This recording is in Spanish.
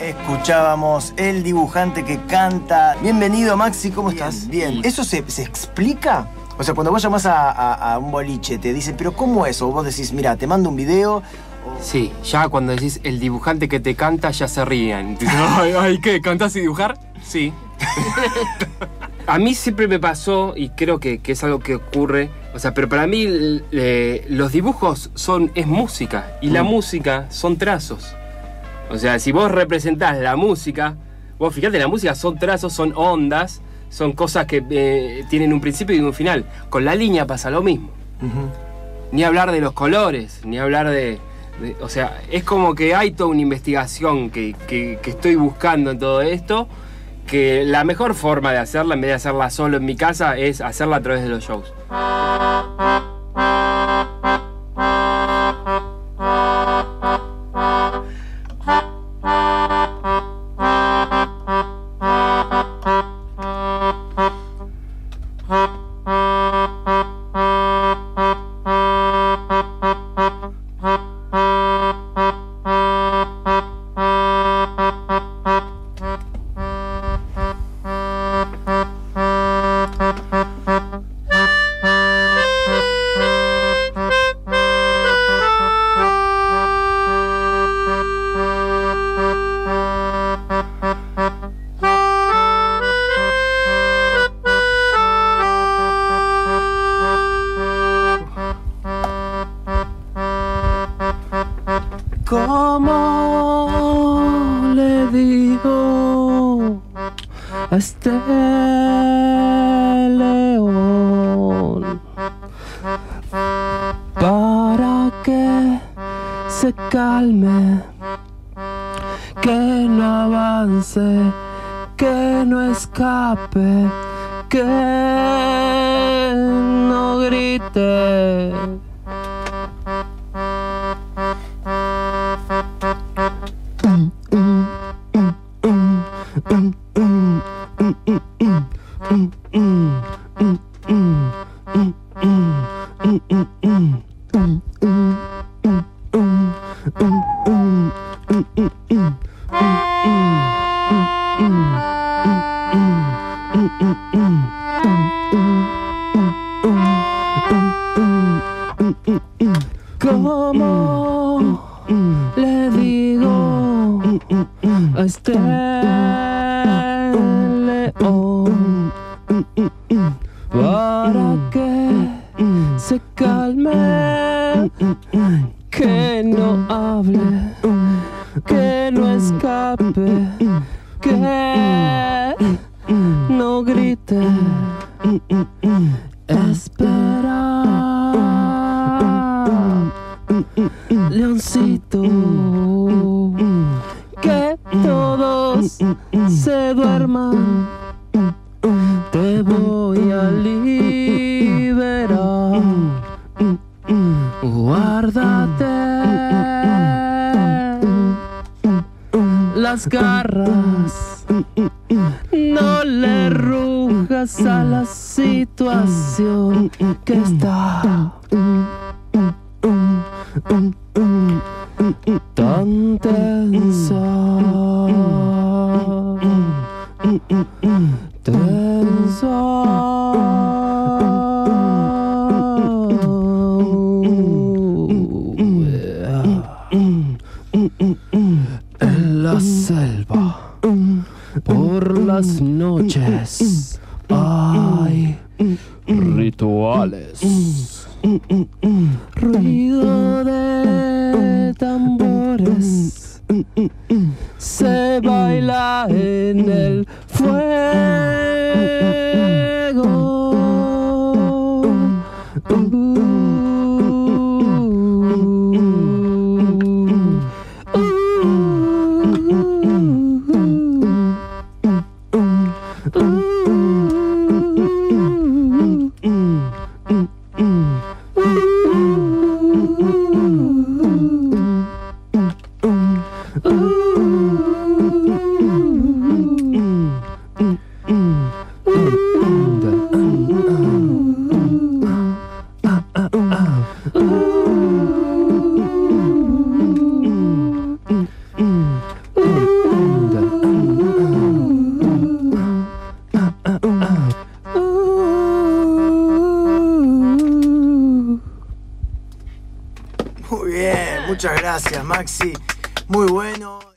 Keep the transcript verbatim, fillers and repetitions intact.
Escuchábamos El Dibujante que Canta. Bienvenido, Maxi, ¿cómo bien, estás? Bien. ¿Eso se, se explica? O sea, cuando vos llamás a, a, a un boliche, te dicen, ¿pero cómo es? O vos decís, mira, te mando un video. O... Sí, ya cuando decís El Dibujante que te canta, ya se ríen. Dicen, ay, ay, ¿qué? ¿Cantás y dibujar? Sí. A mí siempre me pasó, y creo que, que es algo que ocurre, o sea, pero para mí eh, los dibujos son, es música, y mm. la música son trazos. O sea, si vos representás la música, vos fíjate, la música son trazos, son ondas, son cosas que eh, tienen un principio y un final. Con la línea pasa lo mismo. Uh-huh. Ni hablar de los colores, ni hablar de, de... O sea, es como que hay toda una investigación que, que, que estoy buscando en todo esto, que la mejor forma de hacerla, en vez de hacerla solo en mi casa, es hacerla a través de los shows. ¿Cómo le digo a este león para que se calme, que no avance, que no escape, que no grite? ¿Cómo le digo a este león para que se calme, que no hable, que no escape, que no grite? Espera, leoncito, que todos se duerman. Te voy a liberar. Guárdate las garras, no le rujas a la situación que está tan tensa, tensa. En la selva, por las noches, hay rituales, ruido de tambores, se baila en el fuego. Muy bien, muchas gracias, Maxi. Muy bueno.